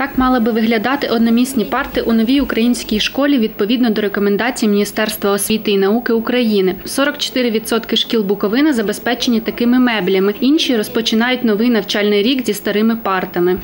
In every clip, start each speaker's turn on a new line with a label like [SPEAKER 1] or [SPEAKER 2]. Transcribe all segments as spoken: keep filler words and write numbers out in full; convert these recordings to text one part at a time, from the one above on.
[SPEAKER 1] Так мали би виглядати одномісні парти у новій українській школі відповідно до рекомендацій Міністерства освіти і науки України. сорок чотири відсотки шкіл Буковини забезпечені такими меблями, інші розпочинають новий навчальний рік зі старими партами.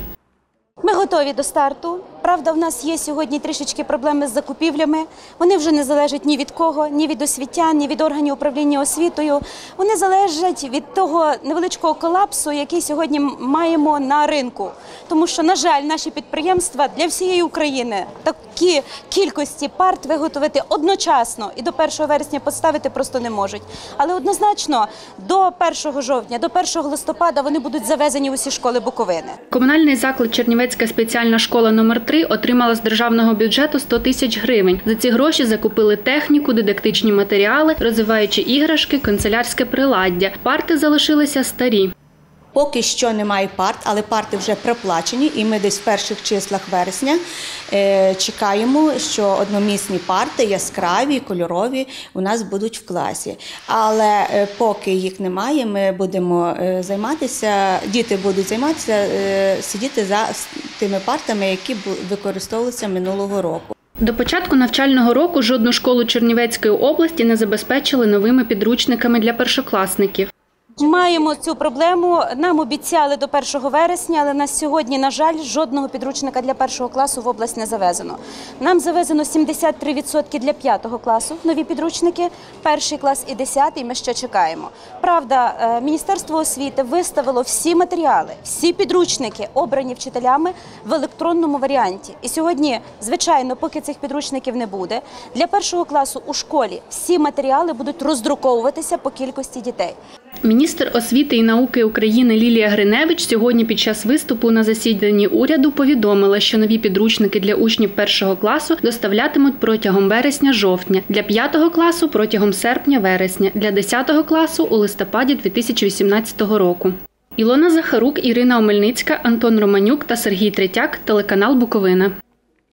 [SPEAKER 2] Ми готові до старту. Правда, в нас є сьогодні трішечки проблеми з закупівлями. Вони вже не залежать ні від кого, ні від освітян, ні від органів управління освітою. Вони залежать від того невеличкого колапсу, який сьогодні маємо на ринку. Тому що, на жаль, наші підприємства для всієї України такі кількості парт виготовити одночасно і до першого вересня поставити просто не можуть. Але однозначно до першого жовтня, до першого листопада вони будуть завезені в усі школи Буковини.
[SPEAKER 1] Комунальний заклад Чернівецька спеціальна школа номер три отримала з державного бюджету сто тисяч гривень. За ці гроші закупили техніку, дидактичні матеріали, розвиваючі іграшки, канцелярське приладдя. Парти залишилися старі.
[SPEAKER 3] Поки що немає парт, але парти вже проплачені, і ми десь в перших числах вересня е, чекаємо, що одномісні парти, яскраві, кольорові, у нас будуть в класі. Але е, поки їх немає, ми будемо е, займатися, діти будуть займатися, е, сидіти за тими партами, які використовувалися минулого року.
[SPEAKER 1] До початку навчального року жодну школу Чернівецької області не забезпечили новими підручниками для першокласників.
[SPEAKER 2] Маємо цю проблему, нам обіцяли до першого вересня, але на сьогодні, на жаль, жодного підручника для першого класу в область не завезено. Нам завезено сімдесят три відсотки для п'ятого класу, нові підручники, перший клас і десятий ми ще чекаємо. Правда, Міністерство освіти виставило всі матеріали, всі підручники, обрані вчителями, в електронному варіанті. І сьогодні, звичайно, поки цих підручників не буде, для першого класу у школі всі матеріали будуть роздруковуватися по кількості дітей.
[SPEAKER 1] Міністр освіти і науки України Лілія Гриневич сьогодні під час виступу на засіданні уряду повідомила, що нові підручники для учнів першого класу доставлятимуть протягом вересня-жовтня, для п'ятого класу – протягом серпня-вересня, для десятого класу – у листопаді дві тисячі вісімнадцятого року. Ілона Захарук, Ірина Омельницька, Антон Романюк та Сергій Третяк, телеканал Буковина.